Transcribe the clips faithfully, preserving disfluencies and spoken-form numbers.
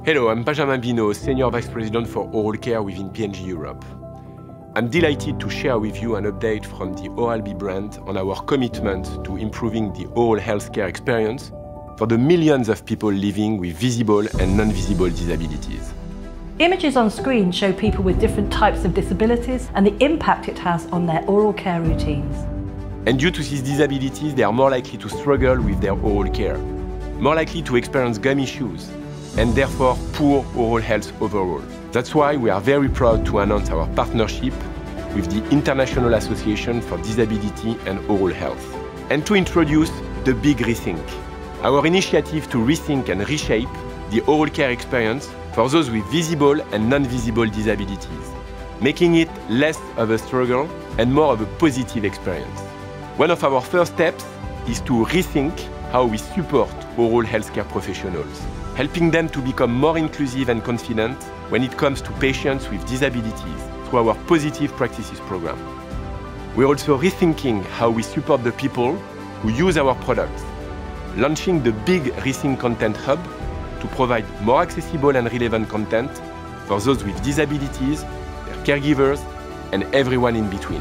Hello, I'm Benjamin Binot, Senior Vice President for Oral Care within P and G Europe. I'm delighted to share with you an update from the Oral-B brand on our commitment to improving the oral healthcare experience for the millions of people living with visible and non-visible disabilities. Images on screen show people with different types of disabilities and the impact it has on their oral care routines. And due to these disabilities, they are more likely to struggle with their oral care, more likely to experience gum issues, and therefore poor oral health overall. That's why we are very proud to announce our partnership with the International Association for Disability and Oral Health, and to introduce the Big Rethink, our initiative to rethink and reshape the oral care experience for those with visible and non-visible disabilities, making it less of a struggle and more of a positive experience. One of our first steps is to rethink how we support oral healthcare professionals, helping them to become more inclusive and confident when it comes to patients with disabilities through our Positive Practices program. We're also rethinking how we support the people who use our products, launching the Big Rethink Content Hub to provide more accessible and relevant content for those with disabilities, their caregivers, and everyone in between.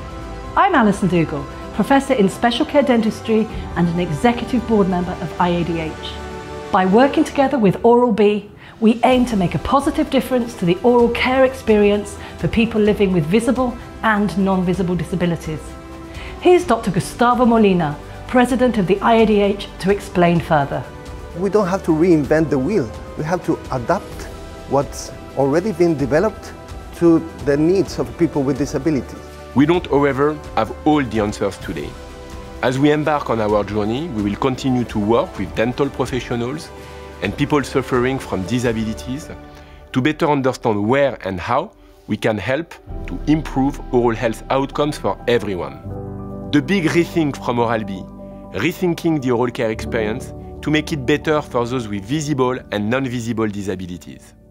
I'm Alison Dougal, Professor in Special Care Dentistry and an Executive Board Member of I A D H. By working together with Oral-B, we aim to make a positive difference to the oral care experience for people living with visible and non-visible disabilities. Here's Doctor Gustavo Molina, President of the I A D H, to explain further. We don't have to reinvent the wheel. We have to adapt what's already been developed to the needs of people with disabilities. We don't, however, have all the answers today. As we embark on our journey, we will continue to work with dental professionals and people suffering from disabilities to better understand where and how we can help to improve oral health outcomes for everyone. The Big Rethink from Oral-B, rethinking the oral care experience to make it better for those with visible and non-visible disabilities.